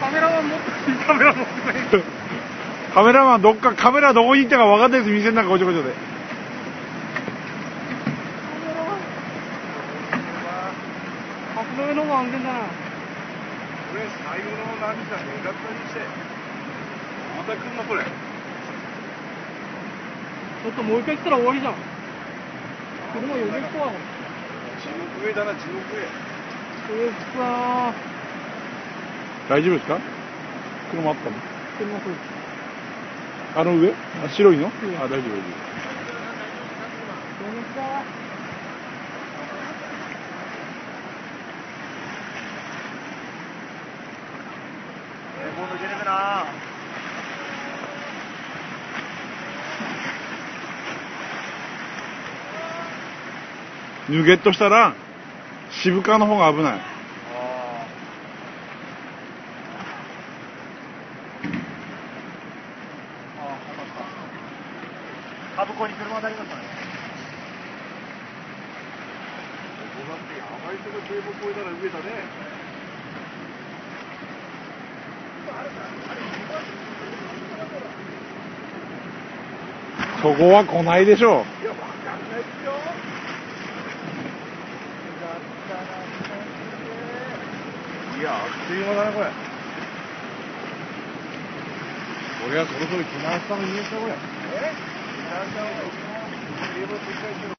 カメラマン持ってカメラ持ってカメラマンカメラどこに行ったか分かんないです。店の中ごちょごちょで。 橋の上の方が安全だな。 これ最後の波じゃねえかったにして。また来んのこれ。 ちょっともう一回来たら終わりじゃん。車呼べっか。 地獄上だな、地獄上。 大丈夫ですか？車あったの？ 車そう。 あの上？白いの？ うん、 大丈夫。 今度出れるな。 ヌゲットしたら渋川の方が危ない。 株子に車当たりましたね。ここだってやばいとこ堤防越えたら上だね。 そこは来ないでしょう。 いや、わかんないっすよ。いや、あっという間だね、これ。俺はそろそろ来ましたの言えたこれ。